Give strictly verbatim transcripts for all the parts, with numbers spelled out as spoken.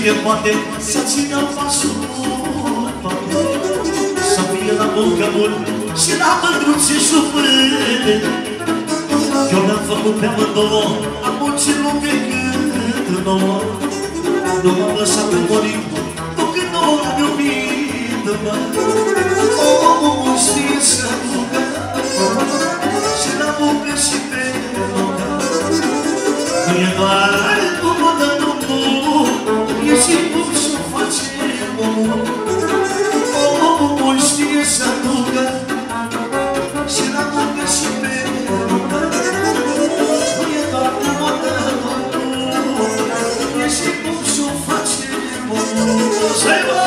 cine poate să țină pasul, poate să fie la muncă mult și la mândruțe șufâne. Eu mi-am făcut pe amândouă, am muncit nu pe cât nouă. Nu m-am lăsat pe morit, nu când nouă am iubit-mă. Omul știe să ducă și la muncă și pe muncă. Nu e doar cum o dă Domnul, e și cum și-o face omul. Omul știe să ducă și la muncă și pe muncă. Nu e doar cum o dă Domnul, e și cum și-o face omul. Să-i vă!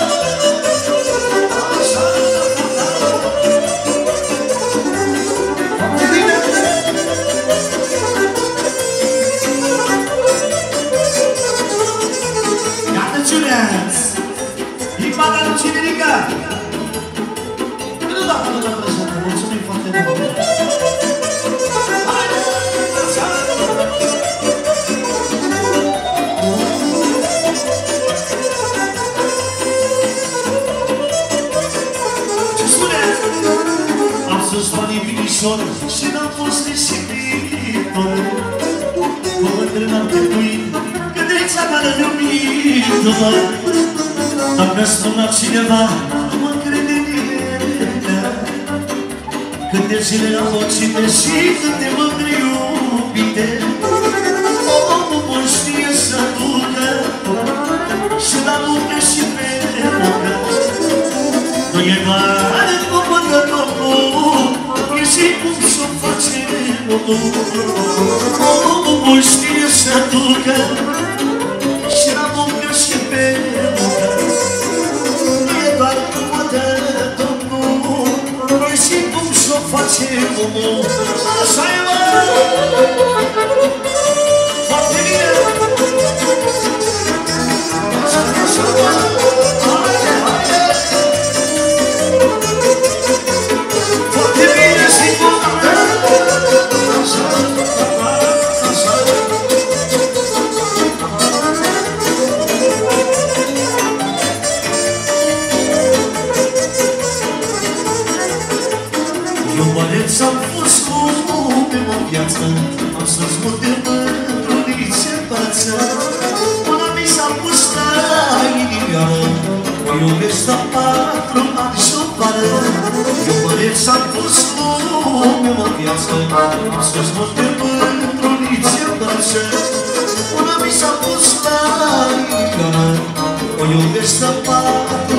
Și n-am fost risipitor, cum într-n-am trebuit, că dreța mea iubită-mă. Dacă spunea cineva, nu mă crede nimeni. Câte zile am vocite și câte mândri iubite. Omul știe să ducă și la muncă și pe muncă. Nu e doar cum mă dă Domnul, e și cum s-o face omul. Omul știe să ducă și la muncă și pe muncă. Nu e doar cum mă dă Domnul, e și cum s-o face omul. Așa-i mă! Foarte bine! Așa, așa, mă! Haide, haide! Foarte bine și cum mă dă! Așa, așa! Eu băneț am fost mult în viață, am să-ți multe mândrunițe în față. Una mi s-a pus la inimioară, o iubesc la patru ani și-o pară. Eu băneț am fost mult în viață, am să-ți multe mândrunițe în față. Una mi s-a pus la inimioară, o iubesc la patru